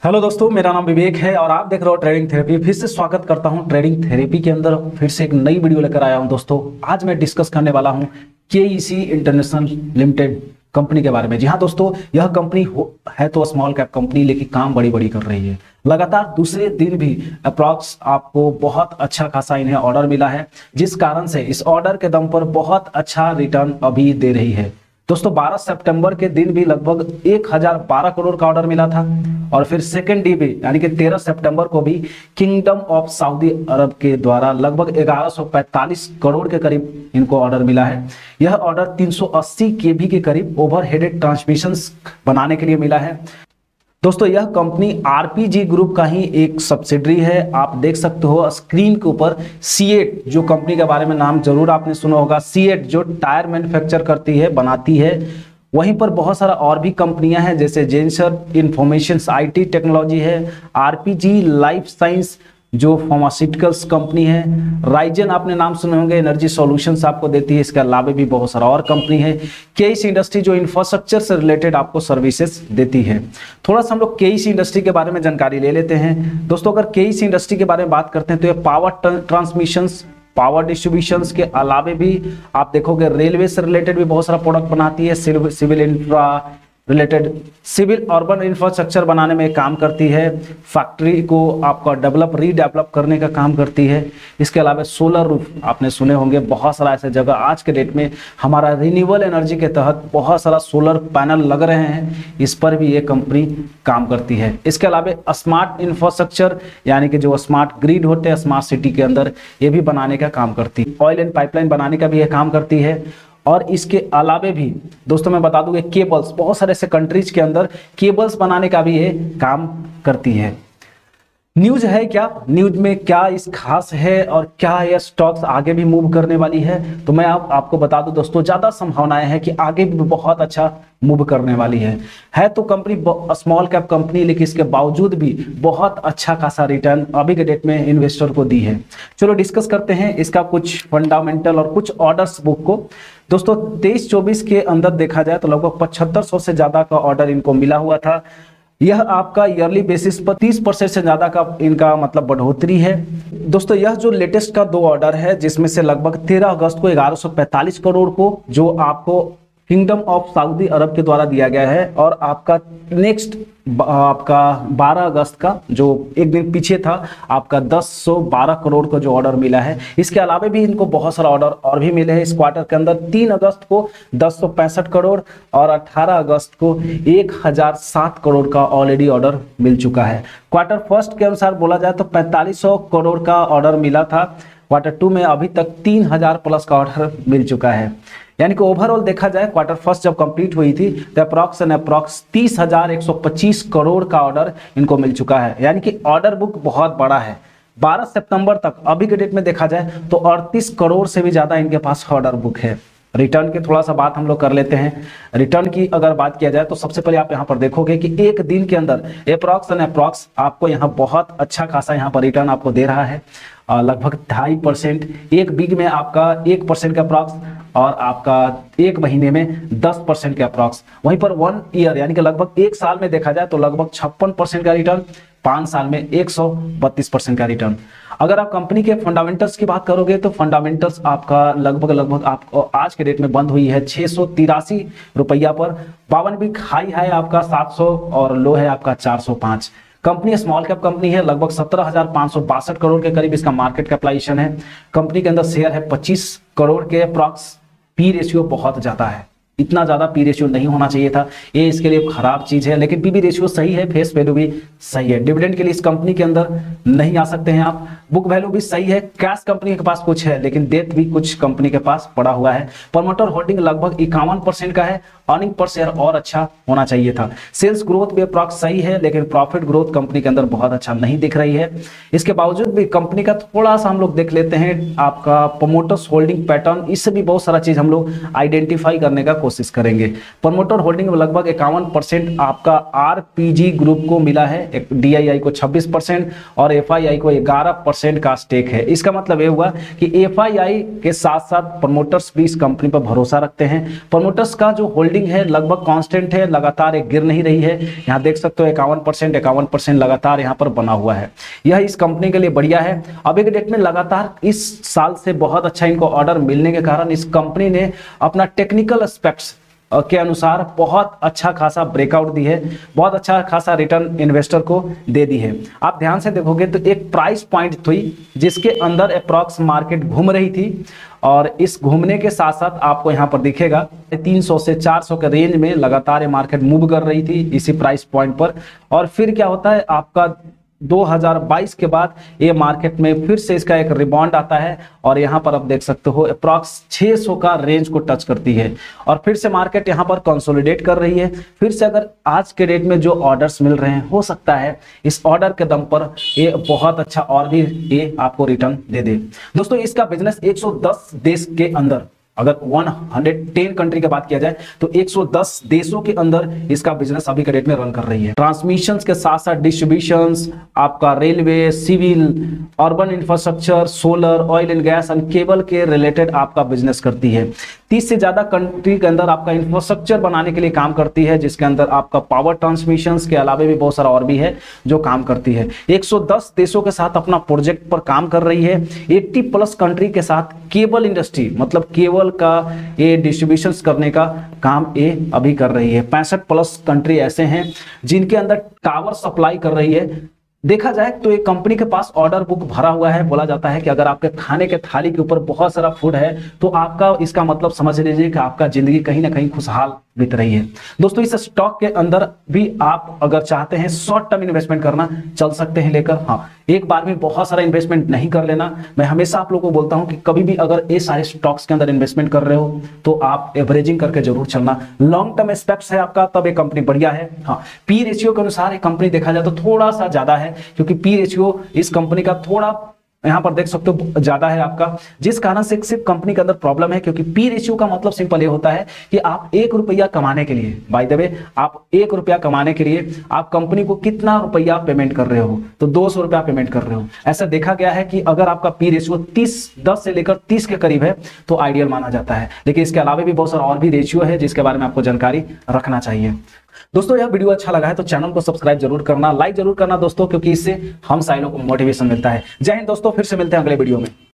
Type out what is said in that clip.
Hello दोस्तों, मेरा नाम विवेक है और आप देख रहे हो ट्रेडिंग थेरेपी। फिर से स्वागत करता हूं ट्रेडिंग थेरेपी के अंदर। फिर से एक नई वीडियो लेकर आया हूं दोस्तों। आज मैं डिस्कस करने वाला हूं केईसी इंटरनेशनल लिमिटेड कंपनी के बारे में। जी हाँ दोस्तों, यह कंपनी है तो स्मॉल कैप कंपनी, लेकिन काम बड़ी बड़ी कर रही है। लगातार दूसरे दिन भी अप्रॉक्स आपको बहुत अच्छा खासा इन्हें ऑर्डर मिला है, जिस कारण से इस ऑर्डर के दम पर बहुत अच्छा रिटर्न अभी दे रही है। दोस्तों 12 सितंबर के दिन भी लगभग 1012 करोड़ का ऑर्डर मिला था और फिर सेकेंड डे भी यानी कि 13 सितंबर को भी किंगडम ऑफ सऊदी अरब के द्वारा लगभग 1145 करोड़ के करीब इनको ऑर्डर मिला है। यह ऑर्डर 380 केवी के करीब ओवरहेडेड ट्रांसमिशंस बनाने के लिए मिला है। दोस्तों यह कंपनी आरपीजी ग्रुप का ही एक सब्सिडरी है। आप देख सकते हो स्क्रीन के ऊपर सीएट जो कंपनी के बारे में नाम जरूर आपने सुना होगा। सीएट जो टायर मैन्युफैक्चर करती है, बनाती है। वहीं पर बहुत सारा और भी कंपनियां हैं, जैसे जेंसर इंफॉर्मेशन आईटी टेक्नोलॉजी है, आरपीजी लाइफ साइंस जो फार्मास्यूटिकल्स कंपनी है, राइजन आपने नाम सुने होंगे, एनर्जी सॉल्यूशंस आपको देती है। इसके अलावा भी बहुत सारा और कंपनी है। केईसी इंडस्ट्री जो इंफ्रास्ट्रक्चर से रिलेटेड आपको सर्विसेज देती है। थोड़ा सा हम लोग केईसी इंडस्ट्री के बारे में जानकारी ले लेते हैं। दोस्तों अगर केईसी इंडस्ट्री के बारे में बात करते हैं तो ये पावर ट्रांसमिशंस, पावर डिस्ट्रीब्यूशंस के अलावा भी आप देखोगे रेलवे से रिलेटेड भी बहुत सारा प्रोडक्ट बनाती है। Civil infra related, civil urban infrastructure बनाने में काम करती है। फैक्ट्री को आपका रीडेवलप करने का काम करती है। इसके अलावा सोलर रूफ आपने सुने होंगे। बहुत सारा ऐसे जगह आज के डेट में हमारा रिन्यूएबल एनर्जी के तहत बहुत सारा सोलर पैनल लग रहे हैं, इस पर भी ये कंपनी काम करती है। इसके अलावा स्मार्ट इंफ्रास्ट्रक्चर यानी कि जो स्मार्ट ग्रिड होते हैं स्मार्ट सिटी के अंदर, ये भी बनाने का काम करती है। ऑयल एंड पाइपलाइन बनाने का भी ये काम करती है। और इसके अलावा भी दोस्तों मैं बता दूं कि केबल्स, बहुत सारे ऐसे कंट्रीज के अंदर केबल्स बनाने का भी ये काम करती है। न्यूज है क्या, न्यूज में क्या इस खास है और क्या यह स्टॉक्स आगे भी मूव करने वाली है, तो मैं आपको बता दूं दोस्तों, ज्यादा संभावनाएं हैं कि आगे भी बहुत अच्छा मूव करने वाली है तो कंपनी स्मॉल कैप कंपनी, लेकिन इसके बावजूद भी बहुत अच्छा खासा रिटर्न अभी के डेट में इन्वेस्टर को दी है। चलो डिस्कस करते हैं इसका कुछ फंडामेंटल और कुछ ऑर्डर्स बुक को। दोस्तों 23-24 के अंदर देखा जाए तो लगभग 7500 से ज्यादा का ऑर्डर इनको मिला हुआ था। यह आपका ईयरली बेसिस पर 30% से ज्यादा का इनका मतलब बढ़ोतरी है। दोस्तों यह जो लेटेस्ट का 2 ऑर्डर है, जिसमें से लगभग 13 अगस्त को 1145 करोड़ को जो आपको किंगडम ऑफ सऊदी अरब के द्वारा दिया गया है, और आपका नेक्स्ट आपका 12 अगस्त का जो एक दिन पीछे था आपका 1012 करोड़ का जो ऑर्डर मिला है। इसके अलावा भी इनको बहुत सारा ऑर्डर और भी मिले हैं इस क्वार्टर के अंदर। 3 अगस्त को 1065 करोड़ और 18 अगस्त को 1007 करोड़ का ऑलरेडी ऑर्डर मिल चुका है। क्वार्टर फर्स्ट के अनुसार बोला जाए तो 4500 करोड़ का ऑर्डर मिला था। क्वार्टर 2 में अभी तक 3000 प्लस का ऑर्डर मिल चुका है। यानी कि ओवरऑल देखा जाए क्वार्टर फर्स्ट जब कंप्लीट हुई थी तो अप्रॉक्स 30,125 करोड़ का ऑर्डर इनको मिल चुका है। यानी कि ऑर्डर बुक बहुत बड़ा है। 12 सितंबर तक अभी के डेट में देखा जाए तो 38 करोड़ से भी ज्यादा इनके पास ऑर्डर बुक है। रिटर्न की थोड़ा सा बात हम लोग कर लेते हैं। रिटर्न की अगर बात किया जाए तो सबसे पहले आप यहाँ पर देखोगे कि एक दिन के अंदर अप्रॉक्स आपको यहाँ बहुत अच्छा खासा यहाँ पर रिटर्न आपको दे रहा है। लगभग 2.5%, एक वीक में आपका 1% का अप्रॉक्स, और आपका एक महीने में 10% के अप्रॉक्स। वहीं पर 1 ईयर यानी कि लगभग 1 साल में देखा जाए तो लगभग 56% का रिटर्न, 5 साल में 132% का रिटर्न। अगर आप कंपनी के फंडामेंटल्स की बात करोगे तो फंडामेंटल्स आपका लगभग आपको आज के डेट में बंद हुई है 683 रुपया पर। 52 वीक हाई है आपका 700 और लो है आपका 405। कंपनी स्मॉल कैप कंपनी है, लगभग 17,562 करोड़ के करीब इसका मार्केट कैपिटलाइजेशन है। कंपनी के अंदर शेयर है 25 करोड़ के अप्रॉक्स। पी रेशियो बहुत ज्यादा है, इतना ज्यादा पी रेशियो नहीं होना चाहिए था, ये इसके लिए खराब चीज है। लेकिन पीबी रेशियो सही है, फेस वैल्यू भी सही है। डिविडेंड के लिए इस कंपनी के अंदर नहीं आ सकते हैं आप। बुक वैल्यू भी सही है, कैश कंपनी के पास कुछ है लेकिन डेट भी कुछ कंपनी के पास पड़ा हुआ है। प्रमोटर होल्डिंग लगभग 51% का है। अर्निंग पर शेयर और अच्छा होना चाहिए था। सेल्स ग्रोथ भी अप्रॉक्स सही है, लेकिन प्रॉफिट ग्रोथ कंपनी के अंदर बहुत अच्छा नहीं दिख रही है। इसके बावजूद भी कंपनी का थोड़ा सा हम लोग देख लेते हैं आपका प्रमोटर्स होल्डिंग पैटर्न, इससे भी बहुत सारा चीज हम लोग आइडेंटिफाई करने का कोशिश करेंगे। प्रमोटर होल्डिंग में लगभग 51% आपका आरपीजी ग्रुप को मिला है, डीआईआई को 26% और एफआईआई को 11% का स्टेक है। इसका मतलब ये हुआ कि एफआईआई के साथ साथ प्रमोटर्स भी इस कंपनी पर भरोसा रखते हैं। प्रमोटर्स का जो होल्डिंग होल्डिंग है लगभग कांस्टेंट है, लगातार एक गिर नहीं रही है। यहाँ देख सकते हो 51% लगातार यहाँ पर बना हुआ है। यह इस कंपनी के लिए बढ़िया है। अभी के डेट में लगातार इस साल से बहुत अच्छा इनको ऑर्डर मिलने के कारण इस कंपनी ने अपना टेक्निकल एस्पेक्ट्स के अनुसार बहुत अच्छा खासा ब्रेकआउट दी है, बहुत अच्छा खासा रिटर्न इन्वेस्टर को दे दी है। आप ध्यान से देखोगे तो एक प्राइस पॉइंट थी जिसके अंदर अप्रॉक्स मार्केट घूम रही थी, और इस घूमने के साथ साथ आपको यहाँ पर दिखेगा 300 से 400 के रेंज में लगातार ये मार्केट मूव कर रही थी इसी प्राइस पॉइंट पर। और फिर क्या होता है, आपका 2022 के बाद ये मार्केट में फिर से इसका एक रिबाउंड आता है, और यहाँ पर आप देख सकते हो अप्रॉक्स 600 का रेंज को टच करती है, और फिर से मार्केट यहाँ पर कंसोलिडेट कर रही है। फिर से अगर आज के डेट में जो ऑर्डर्स मिल रहे हैं, हो सकता है इस ऑर्डर के दम पर ये बहुत अच्छा और भी ये आपको रिटर्न दे दे। दोस्तों इसका बिजनेस 110 देश के अंदर, अगर 110 कंट्री की बात किया जाए तो 110 देशों के अंदर इसका बिजनेस अभी के डेट में रन कर रही है। ट्रांसमिशन के साथ साथ डिस्ट्रीब्यूशंस, आपका railway, civil, urban infrastructure, solar, oil and gas and cable के रिलेटेड आपका बिजनेस करती है। 30 से ज्यादा कंट्री के अंदर आपका इंफ्रास्ट्रक्चर बनाने के लिए काम करती है, जिसके अंदर आपका पावर ट्रांसमिशन के अलावा भी बहुत सारा और भी है जो काम करती है। 110 देशों के साथ अपना प्रोजेक्ट पर काम कर रही है। 80+ कंट्री के साथ केबल इंडस्ट्री, मतलब केबल का ये डिस्ट्रीब्यूशन करने का काम ये अभी कर रही है। 65+ कंट्री ऐसे हैं जिनके अंदर टावर सप्लाई कर रही है। देखा जाए तो एक कंपनी के पास ऑर्डर बुक भरा हुआ है। बोला जाता है कि अगर आपके खाने के थाली के ऊपर बहुत सारा फूड है तो आपका, इसका मतलब समझ लीजिए कि आपका जिंदगी कहीं ना कहीं खुशहाल बीत रही है। दोस्तों इस स्टॉक के अंदर भी आप अगर चाहते हैं शॉर्ट टर्म इन्वेस्टमेंट करना, चल सकते हैं लेकर। हाँ, एक बार में बहुत सारा इन्वेस्टमेंट नहीं कर लेना। मैं हमेशा आप लोगों को बोलता हूं कि कभी भी अगर ये सारे स्टॉक्स के अंदर इन्वेस्टमेंट कर रहे हो तो आप एवरेजिंग करके जरूर चलना। लॉन्ग टर्म एस्पेक्ट्स है आपका, तब ये कंपनी बढ़िया है। हाँ, पी रेशियो के अनुसार ये कंपनी देखा जाए तो थोड़ा सा ज्यादा है, क्योंकि पी रेशियो इस कंपनी का थोड़ा यहां पर देख सकते हो ज्यादा है आपका, जिस कारण से सिर्फ कंपनी के अंदर प्रॉब्लम है। क्योंकि पी रेशियो का मतलब सिंपल ये होता है कि आप 1 रुपया कमाने के लिए, बाय द वे आप 1 रुपया कमाने के लिए आप कंपनी को कितना रुपया पेमेंट कर रहे हो, तो 200 रुपया पेमेंट कर रहे हो। ऐसा देखा गया है कि अगर आपका पी रेशियो 10 से लेकर 30 के करीब है तो आइडियल माना जाता है। लेकिन इसके अलावा भी बहुत सारा और भी रेशियो है जिसके बारे में आपको जानकारी रखना चाहिए। दोस्तों यह वीडियो अच्छा लगा है तो चैनल को सब्सक्राइब जरूर करना, लाइक जरूर करना दोस्तों, क्योंकि इससे हम साइलों को मोटिवेशन मिलता है। जय हिंद दोस्तों, फिर से मिलते हैं अगले वीडियो में।